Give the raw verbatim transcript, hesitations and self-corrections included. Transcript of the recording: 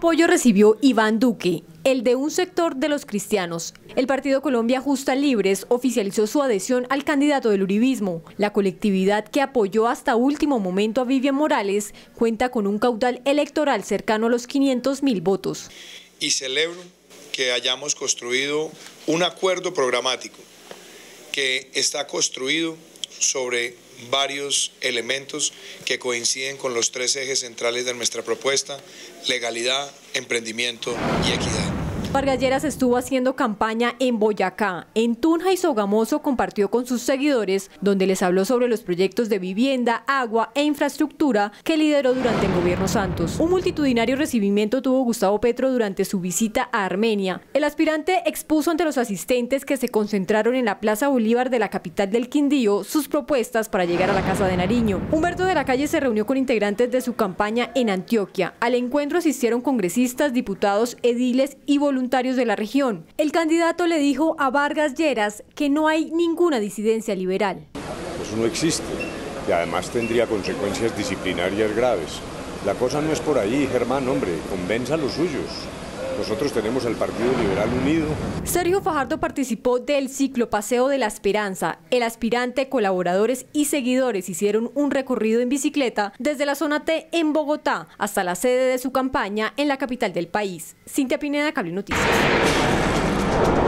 apoyo recibió Iván Duque, el de un sector de los cristianos. El Partido Colombia Justa Libres oficializó su adhesión al candidato del uribismo. La colectividad que apoyó hasta último momento a Vivian Morales cuenta con un caudal electoral cercano a los quinientos mil votos. Y celebro que hayamos construido un acuerdo programático que está construido sobre varios elementos que coinciden con los tres ejes centrales de nuestra propuesta: legalidad, emprendimiento y equidad. Vargas Lleras estuvo haciendo campaña en Boyacá. En Tunja y Sogamoso compartió con sus seguidores, donde les habló sobre los proyectos de vivienda, agua e infraestructura que lideró durante el gobierno Santos. Un multitudinario recibimiento tuvo Gustavo Petro durante su visita a Armenia. El aspirante expuso ante los asistentes que se concentraron en la Plaza Bolívar de la capital del Quindío sus propuestas para llegar a la Casa de Nariño. Humberto de la Calle se reunió con integrantes de su campaña en Antioquia. Al encuentro asistieron congresistas, diputados, ediles y voluntarios de la región. El candidato le dijo a Vargas Lleras que no hay ninguna disidencia liberal. Eso no existe y además tendría consecuencias disciplinarias graves. La cosa no es por ahí, Germán, hombre, convenza a los suyos. Nosotros tenemos el Partido Liberal Unido. Sergio Fajardo participó del ciclopaseo de la Esperanza. El aspirante, colaboradores y seguidores hicieron un recorrido en bicicleta desde la zona T en Bogotá hasta la sede de su campaña en la capital del país. Cintia Pineda, Cable Noticias.